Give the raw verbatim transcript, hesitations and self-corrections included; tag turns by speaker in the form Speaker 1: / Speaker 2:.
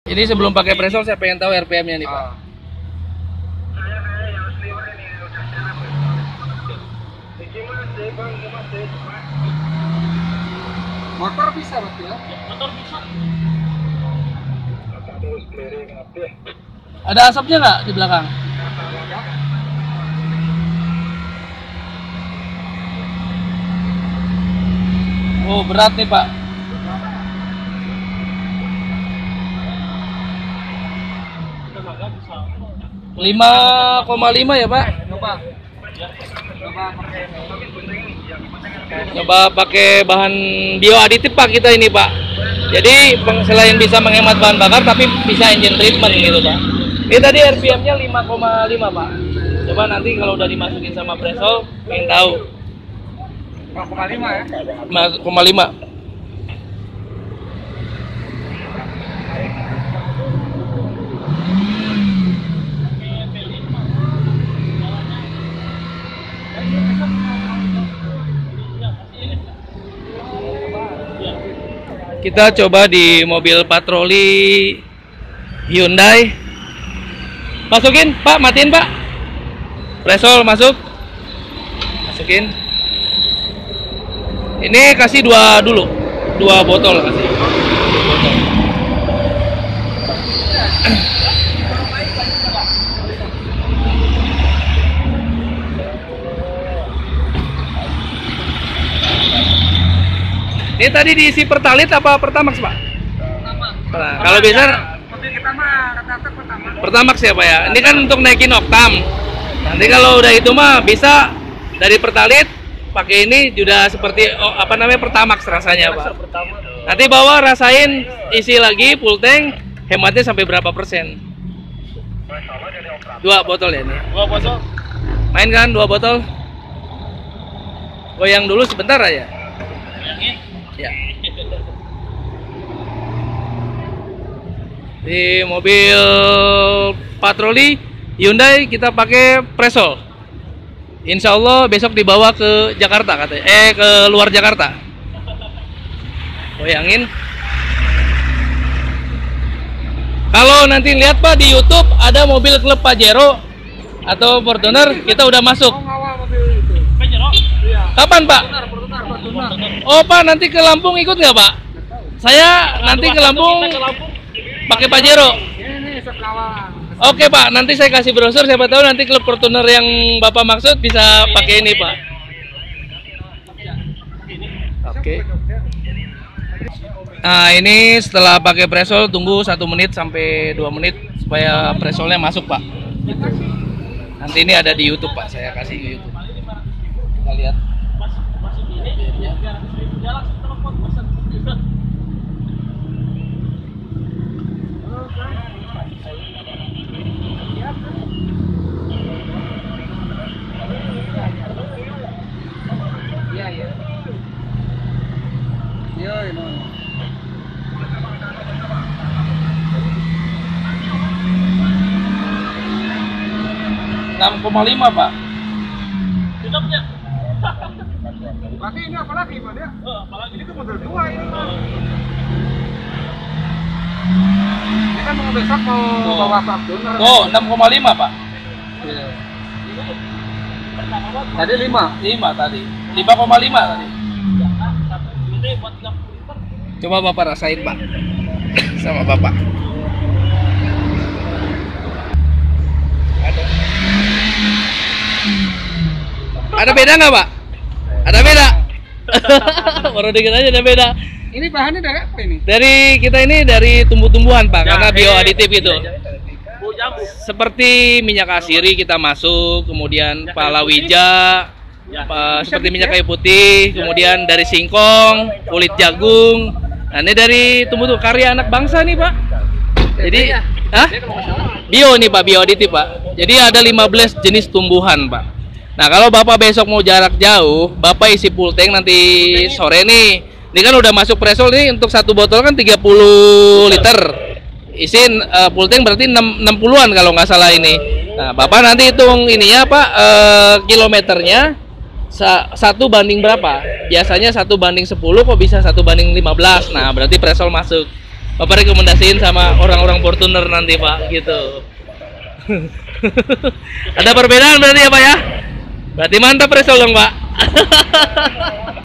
Speaker 1: Ini sebelum pakai presol saya pengen tahu R P M-nya nih, Pak.
Speaker 2: Motor bisa berarti ya?
Speaker 3: Motor bisa.
Speaker 1: Ada asapnya nggak di belakang? Oh, berat nih, Pak. lima koma lima ya, Pak?
Speaker 2: Coba. Coba pakai
Speaker 1: Coba pakai bahan bioaditif, Pak, kita ini, Pak. Jadi selain bisa menghemat bahan bakar tapi bisa engine treatment gitu, Pak. Ini tadi R P M-nya lima koma lima, Pak. Coba nanti kalau udah dimasukin sama presol, pengen tahu.
Speaker 2: lima koma lima ya?
Speaker 1: lima koma lima. Kita coba di mobil patroli Hyundai. Masukin, Pak, matiin, Pak. Presol masuk. Masukin. Ini kasih dua dulu. Dua botol kasih. Botol. Ini tadi diisi pertalit apa pertamax, Pak?
Speaker 2: Pertamax.
Speaker 1: Nah, kalau bisa
Speaker 2: mobil kita mah rata-rata pertamax.
Speaker 1: pertamax ya, Pak ya. Ini kan untuk naikin oktam. Nanti kalau udah itu mah bisa dari pertalit pakai ini juga seperti oh, apa namanya pertamax rasanya, Pak. Nanti bawa rasain isi lagi full tank, hematnya sampai berapa persen? Dua botol ya ini.
Speaker 3: Dua botol.
Speaker 1: Main kan dua botol? Goyang dulu sebentar aja. Ya. Di mobil patroli Hyundai kita pakai presol. Insya Allah besok dibawa ke Jakarta katanya. Eh ke luar Jakarta. Goyangin. Kalau nanti lihat, Pak, di YouTube ada mobil klub Pajero atau Fortuner, kita udah masuk.
Speaker 2: Oh, ngawal mobil itu.
Speaker 3: Pajero?
Speaker 2: Iya.
Speaker 1: Kapan, Pak?
Speaker 2: Fortuner, Fortuner, Fortuner.
Speaker 1: Oh, Pak, nanti ke Lampung ikut nggak, Pak? Saya nanti ke Lampung pakai Pajero.
Speaker 2: Ini nih sekawal.
Speaker 1: Oke, Pak, nanti saya kasih brosur, siapa tahu nanti klub Fortuner yang Bapak maksud bisa pakai ini, Pak. Oke. Nah, ini setelah pakai presol tunggu satu menit sampai dua menit supaya presolnya masuk, Pak. Gitu. Nanti ini ada di YouTube, Pak. Saya kasih ke YouTube. Kita lihat.
Speaker 2: Iya, iya. Iya, ini.
Speaker 1: enam koma lima, Pak.
Speaker 3: Tutupnya.
Speaker 2: Berarti ini apa lagi, Pak? Ya?
Speaker 3: Oh, apalagi
Speaker 2: Ini kan model dua ini. Ini kan mau besok mau
Speaker 1: Tuh.
Speaker 2: bawa Fortuner.
Speaker 1: Oh, enam koma lima, Pak.
Speaker 2: Iya. Tadi lima.
Speaker 1: lima tadi. lima koma lima tadi. Coba Bapak rasain, Pak. Sama Bapak. Ada. Ada beda nggak, Pak? Ada beda. Baru dikit aja ada beda.
Speaker 2: Ini bahannya dari apa ini?
Speaker 1: Dari kita ini dari tumbuh-tumbuhan, Pak, karena
Speaker 3: Jahe.
Speaker 1: bioaditif itu.
Speaker 3: Bau jambu.
Speaker 1: Seperti minyak asiri kita masuk, kemudian palawija, pa- seperti minyak kayu putih, kemudian dari singkong, kulit jagung. Nah, ini dari tumbuh-tumbuh karya anak bangsa nih, Pak. Jadi, hah? Bio nih, Pak, bioaditif, Pak. Jadi ada lima belas jenis tumbuhan, Pak. Nah, kalau Bapak besok mau jarak jauh, Bapak isi full tank nanti sore nih. Ini kan udah masuk presol nih, untuk satu botol kan tiga puluh liter. Isin uh, full tank berarti enam puluhan kalau nggak salah ini. Nah, Bapak nanti hitung ininya, Pak, uh, kilometernya sa satu banding berapa? Biasanya satu banding sepuluh, kok bisa satu banding lima belas. Nah, berarti presol masuk. Bapak rekomendasiin sama orang-orang Fortuner nanti Pak, gitu. Ada perbedaan berarti ya Pak ya? Berarti mantap Resol dong Pak.